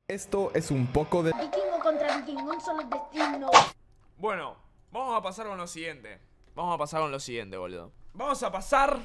Esto es un poco de... Vikingo contra vikingo, un solo destino. Bueno, vamos a pasar con lo siguiente. Boludo. Vamos a pasar...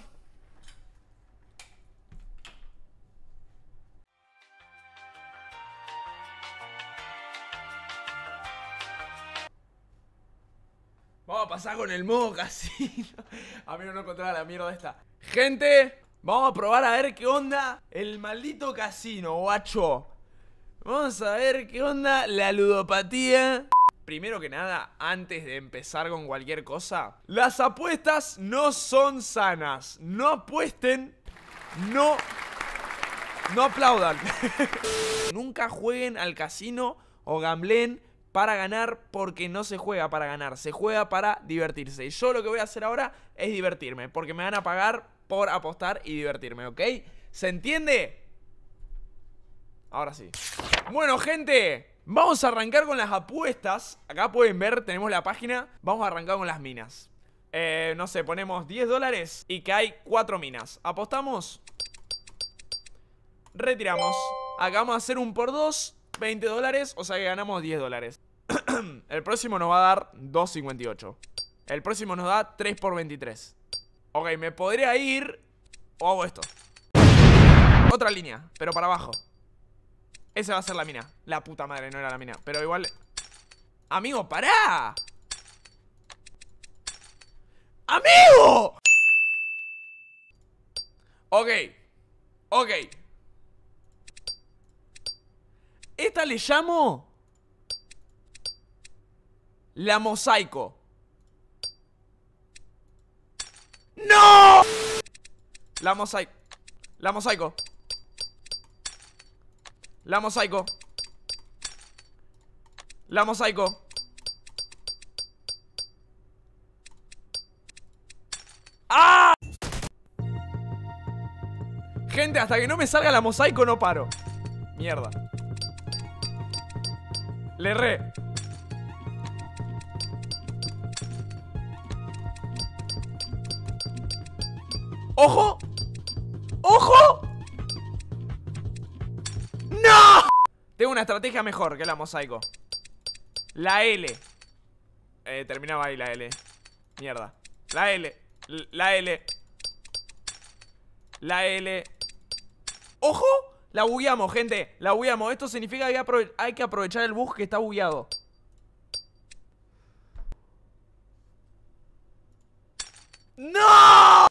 Vamos a pasar con el modo casino. Amigo, no encontraba la mierda esta. Gente, vamos a probar a ver qué onda el maldito casino, guacho. Vamos a ver qué onda la ludopatía. Primero que nada, antes de empezar con cualquier cosa, las apuestas no son sanas. No apuesten. No aplaudan. Nunca jueguen al casino o gamblen para ganar, porque no se juega para ganar, se juega para divertirse. Y yo lo que voy a hacer ahora es divertirme, porque me van a pagar por apostar y divertirme, ¿ok? ¿Se entiende? Ahora sí. Bueno, gente, vamos a arrancar con las apuestas. Acá pueden ver, tenemos la página. Vamos a arrancar con las minas. No sé, ponemos $10 y que hay 4 minas. ¿Apostamos? Retiramos. Acá vamos a hacer un por 2, $20, o sea que ganamos $10. El próximo nos va a dar 2.58. El próximo nos da 3 por 23. Ok, me podría ir o hago esto. Otra línea, pero para abajo. Esa va a ser la mina. La puta madre, no era la mina, pero igual... ¡Amigo, pará! ¡Amigo! Ok. Esta le llamo la mosaico. ¡No! La mosaico. ¡Ah! Gente, hasta que no me salga la mosaico no paro. Mierda. Le erré. ¡Ojo! ¡Ojo! ¡No! Tengo una estrategia mejor que la mosaico. La L. Terminaba ahí la L. Mierda. La L. ¡Ojo! La bugueamos, gente. La bugueamos. Esto significa que hay que aprovechar el bug que está bugueado. ¡No!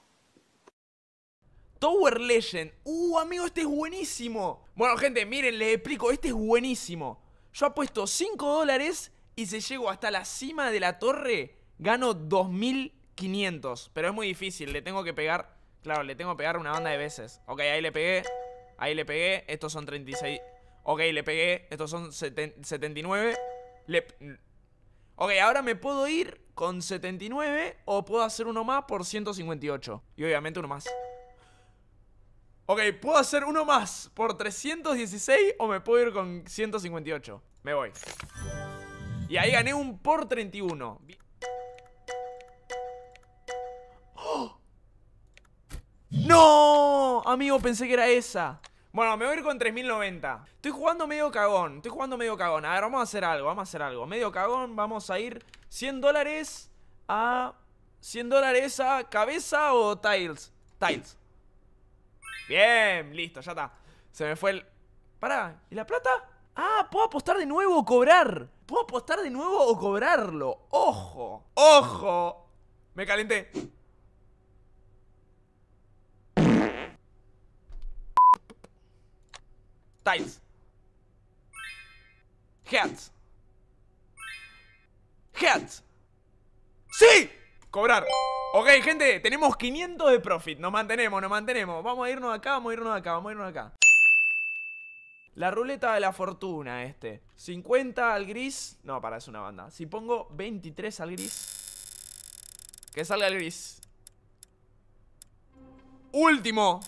Tower Legend. Amigo, este es buenísimo. Bueno, gente, miren, les explico. Este es buenísimo. Yo apuesto $5 y si llego hasta la cima de la torre, gano 2.500. Pero es muy difícil. Le tengo que pegar... Claro, le tengo que pegar una banda de veces. Ok, ahí le pegué. Estos son 36. Ok, le pegué. Estos son 79. Ok, ahora me puedo ir con 79 o puedo hacer uno más por 158. Y obviamente uno más. Ok, puedo hacer uno más por 316 o me puedo ir con 158. Me voy. Y ahí gané un por 31. ¡Oh! ¡No! Amigo, pensé que era esa. Bueno, me voy a ir con 3090. Estoy jugando medio cagón. A ver, vamos a hacer algo. Medio cagón, vamos a ir $100 a... $100 a cabeza o tiles. Bien, listo, ya está. Se me fue el... Pará, ¿y la plata? Ah, puedo apostar de nuevo o cobrar. ¡Ojo! Me calenté. Tiles. Heads. ¡Sí! Cobrar. Ok, gente, tenemos 500 de profit. Nos mantenemos. Vamos a irnos acá. La ruleta de la fortuna, 50 al gris. No, para, es una banda. Si pongo 23 al gris, que salga el gris. Último.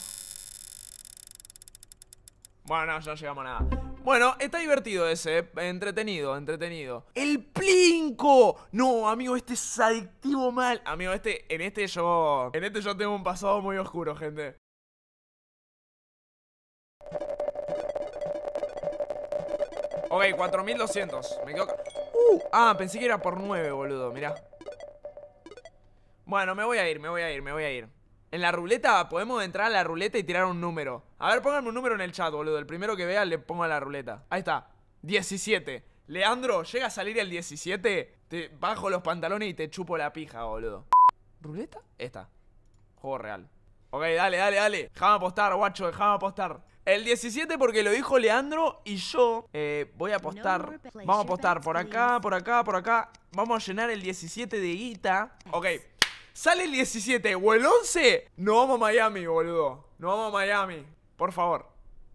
Bueno, no llegamos a nada. Bueno, está divertido ese, entretenido. ¡El Plinko! No, amigo, este es adictivo mal. Amigo, en este yo tengo un pasado muy oscuro, gente. Ok, 4200. Me quedo... Ah, pensé que era por 9, boludo, mirá. Bueno, me voy a ir. En la ruleta, podemos entrar a la ruleta y tirar un número. A ver, pónganme un número en el chat, boludo. El primero que vea le pongo a la ruleta. Ahí está, 17. Leandro, llega a salir el 17, te bajo los pantalones y te chupo la pija, boludo. ¿Ruleta? Esta. Juego real. Ok, dale. Déjame apostar, guacho, déjame apostar. El 17 porque lo dijo Leandro y yo voy a apostar. Vamos a apostar por acá. Vamos a llenar el 17 de guita. Ok. Sale el 17 o el 11. Nos vamos a Miami, boludo. Nos vamos a Miami. Por favor.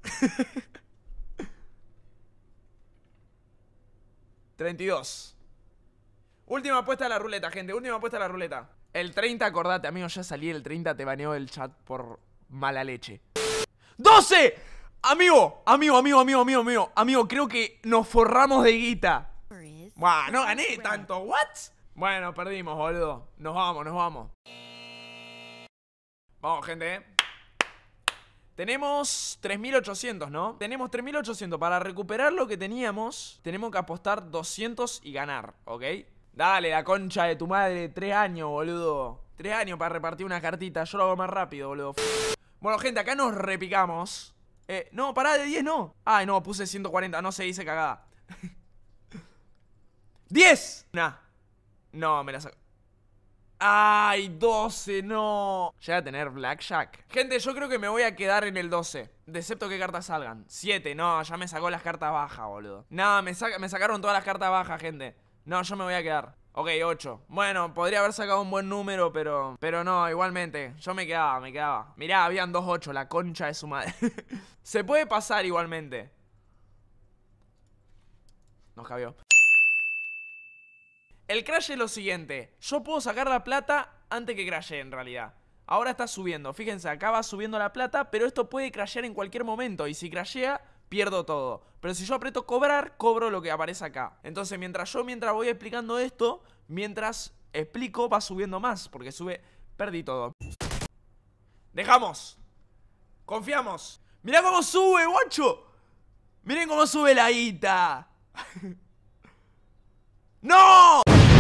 32. Última apuesta a la ruleta, gente. Última apuesta a la ruleta. El 30, acordate, amigo. Ya salí el 30. Te baneó el chat por mala leche. ¡12! Amigo, creo que nos forramos de guita. Buah, no gané tanto. ¿What? Bueno, perdimos, boludo. Nos vamos. Vamos, gente. Tenemos 3800, ¿no? Tenemos 3800. Para recuperar lo que teníamos, tenemos que apostar 200 y ganar, ¿ok? Dale, la concha de tu madre. 3 años, boludo. 3 años para repartir una cartita. Yo lo hago más rápido, boludo. Bueno, gente, acá nos repicamos. No, pará, de 10 no. Ay, no, puse 140. No se dice cagada. 10. Nah. No, me la saco. Ay, 12, no. Llega a tener blackjack. Gente, yo creo que me voy a quedar en el 12. Excepto que cartas salgan. 7, no, ya me sacó las cartas bajas, boludo. No, me sacaron todas las cartas bajas, gente. No, yo me voy a quedar. Ok, 8. Bueno, podría haber sacado un buen número, pero no, igualmente. Yo me quedaba. Mirá, habían 2 8, la concha de su madre. Se puede pasar igualmente. Nos cabió. El crash es lo siguiente. Yo puedo sacar la plata antes que crashee en realidad. Ahora está subiendo. Fíjense, acá va subiendo la plata, pero esto puede crashear en cualquier momento. Y si crashea, pierdo todo. Pero si yo aprieto cobrar, cobro lo que aparece acá. Entonces mientras voy explicando esto, mientras explico va subiendo más. Porque sube, perdí todo. Dejamos. Confiamos. Mirá cómo sube, guacho. Miren cómo sube la guita. ¡No!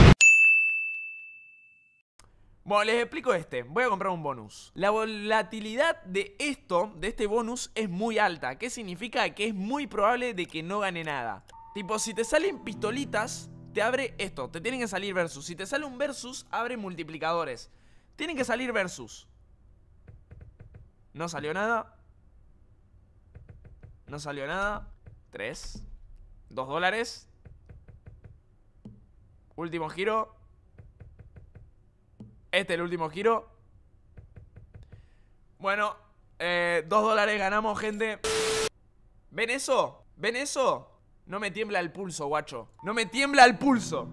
Bueno, les explico este. Voy a comprar un bonus. La volatilidad de este bonus es muy alta. ¿Qué significa? Que es muy probable de que no gane nada. Tipo, si te salen pistolitas, te abre esto. Te tienen que salir versus. Si te sale un versus, abre multiplicadores. Tienen que salir versus. No salió nada. No salió nada. 3. 2 dólares. Último giro. Este es el último giro. Bueno, 2 dólares ganamos, gente. ¿Ven eso? ¿Ven eso? No me tiembla el pulso, guacho. No me tiembla el pulso.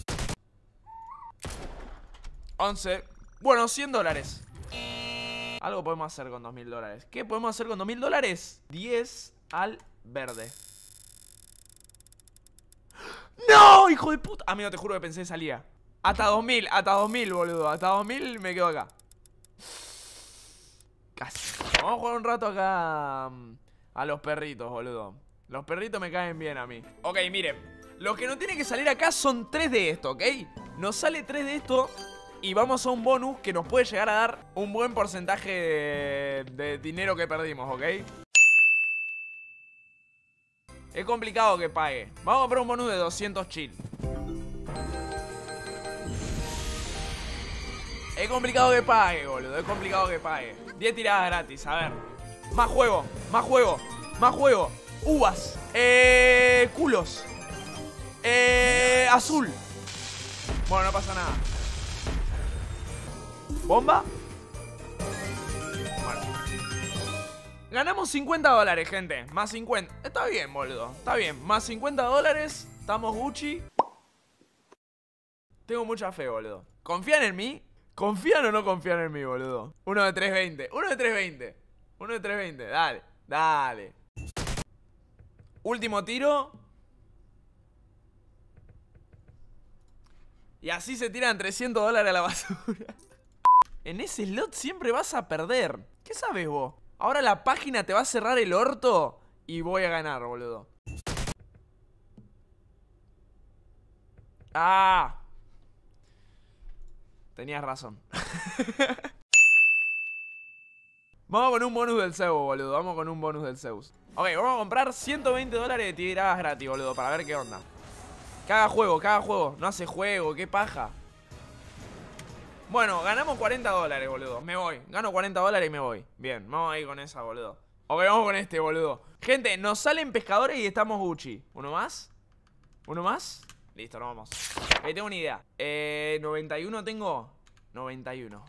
11. Bueno, 100 dólares. Algo podemos hacer con 2000 dólares. ¿Qué podemos hacer con 2000 dólares? 10 al verde. ¡No! ¡Hijo de puta! Amigo, te juro que pensé que salía. Hasta 2000, boludo. Hasta 2000 me quedo acá. Casi. Vamos a jugar un rato acá a los perritos, boludo. Los perritos me caen bien a mí. Ok, miren. Los que no tienen que salir acá son 3 de esto, ¿ok? Nos sale 3 de esto y vamos a un bonus que nos puede llegar a dar un buen porcentaje de dinero que perdimos, ¿ok? Es complicado que pague. Vamos a comprar un bonus de 200 chill. Es complicado que pague, boludo. Es complicado que pague. 10 tiradas gratis, a ver. Más juego. Uvas. Culos. Azul. Bueno, no pasa nada. Bomba. Bueno. Ganamos 50 dólares, gente. Más 50. Está bien, boludo. Está bien. Más 50 dólares. Estamos Gucci. Tengo mucha fe, boludo. ¿Confían en mí? ¿Confían o no confían en mí, boludo? Uno de 320. Uno de 320. Dale. Último tiro. Y así se tiran 300 dólares a la basura. En ese slot siempre vas a perder. ¿Qué sabes vos? Ahora la página te va a cerrar el orto y voy a ganar, boludo. Ah. Tenías razón. Vamos con un bonus del Zeus, boludo. Vamos con un bonus del Zeus. Ok, vamos a comprar $120 de tiradas gratis, boludo, para ver qué onda. Cada juego. No hace juego, qué paja. Bueno, ganamos $40, boludo. Me voy. Gano $40 y me voy. Bien, vamos a ir con esa, boludo. Ok, vamos con este, boludo. Gente, nos salen pescadores y estamos Gucci. ¿Uno más? ¿Uno más? Listo, nos vamos. Ahí tengo una idea. 91 tengo. 91.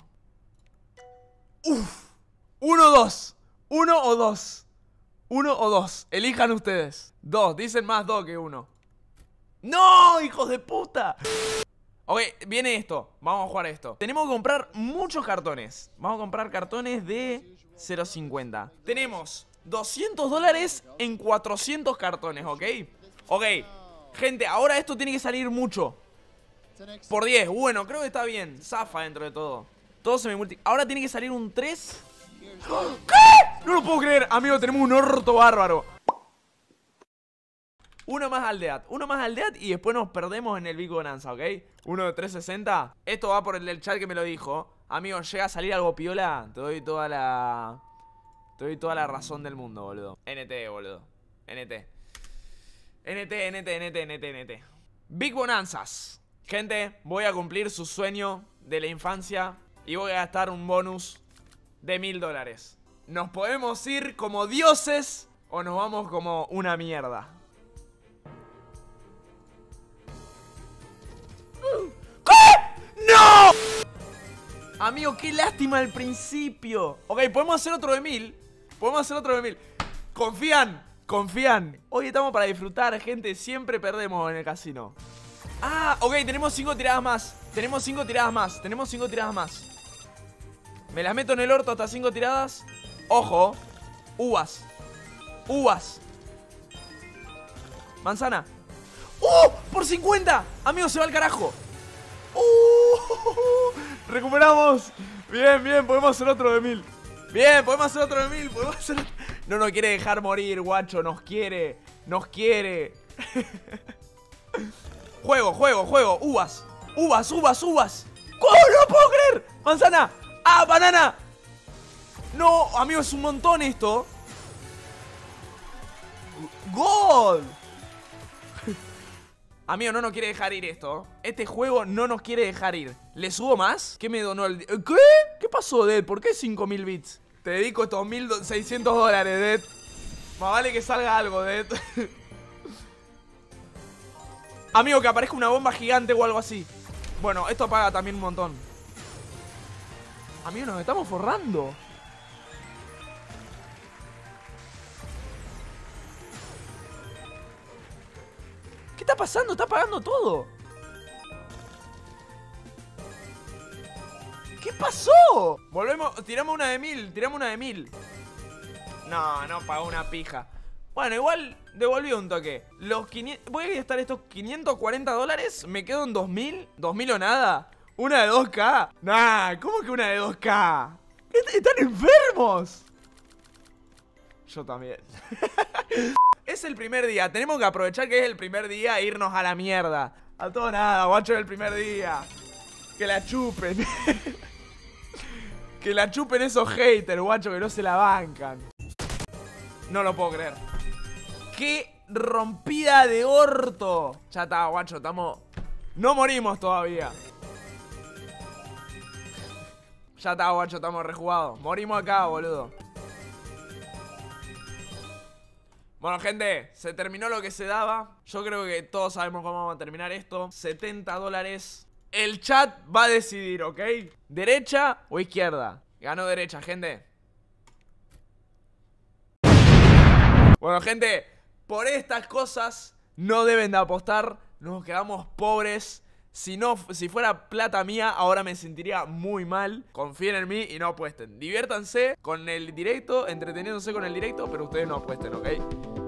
Uf. 1 o 2. 1 o 2. 1 o 2. Elijan ustedes. 2. Dicen más 2 que 1. ¡No! ¡Hijos de puta! Ok, viene esto. Vamos a jugar esto. Tenemos que comprar muchos cartones. Vamos a comprar cartones de 0.50. Tenemos $200 en 400 cartones, ¿ok? Ok. Gente, ahora esto tiene que salir mucho. Por 10. Bueno, creo que está bien. Zafa dentro de todo. Todo se me multiplica. Ahora tiene que salir un 3. ¿Qué? No lo puedo creer. Amigo, tenemos un orto bárbaro. Uno más aldeat. Uno más aldeat y después nos perdemos en el Big Bonanza, ¿ok? Uno de 360. Esto va por el del chat que me lo dijo. Amigo, llega a salir algo piola. Te doy toda la... Te doy toda la razón del mundo, boludo. NT, boludo. NT. NT. Big Bonanzas. Gente, voy a cumplir su sueño de la infancia y voy a gastar un bonus de $1000. ¿Nos podemos ir como dioses o nos vamos como una mierda? ¿Qué? ¡No! Amigo, qué lástima al principio. Ok, podemos hacer otro de 1000. Podemos hacer otro de 1000. Confían. Hoy estamos para disfrutar, gente. Siempre perdemos en el casino. Ah, ok, tenemos 5 tiradas más. Tenemos 5 tiradas más. Me las meto en el orto hasta 5 tiradas. Ojo. Uvas. Manzana. ¡Por 50! Amigo, se va al carajo. Recuperamos. Bien, podemos hacer otro de 1000. Bien, podemos hacer otro de 1000. No nos quiere dejar morir, guacho. Nos quiere. Juego. Uvas. ¡Oh, no lo puedo creer! Manzana. ¡Ah, banana! No, amigo, es un montón esto. ¡Gol! Amigo, no nos quiere dejar ir esto. Este juego no nos quiere dejar ir. ¿Le subo más? ¿Qué me donó el... ¿Qué? ¿Qué pasó, Dead? ¿Por qué 5000 bits? Te dedico estos $1600, Dead. Más vale que salga algo, Dead. Amigo, que aparezca una bomba gigante o algo así. Bueno, esto paga también un montón. Amigo, nos estamos forrando. ¿Qué está pasando? Está pagando todo. ¿Qué pasó? Volvemos, tiramos una de 1000. No pagó una pija. Bueno, igual devolvió un toque. Los 500, voy a gastar estos $540. Me quedo en 2000. 2000 o nada. Una de 2K. Nah, ¿cómo que una de 2K? Están enfermos. Yo también. Es el primer día. Tenemos que aprovechar que es el primer día e irnos a la mierda. A todo nada, guacho, es el primer día. Que la chupen. Que la chupen esos haters, guacho, que no se la bancan. No lo puedo creer. ¡Qué rompida de orto! Ya está, guacho, estamos... No morimos todavía. Ya está, guacho, estamos rejugados. Morimos acá, boludo. Bueno, gente, se terminó lo que se daba. Yo creo que todos sabemos cómo vamos a terminar esto. $70. El chat va a decidir, ¿ok? ¿Derecha o izquierda? Ganó derecha, gente. Bueno, gente, por estas cosas no deben de apostar. Nos quedamos pobres. Si fuera plata mía, ahora me sentiría muy mal. Confíen en mí y no apuesten. Diviértanse con el directo, entreteniéndose con el directo, pero ustedes no apuesten, ¿ok?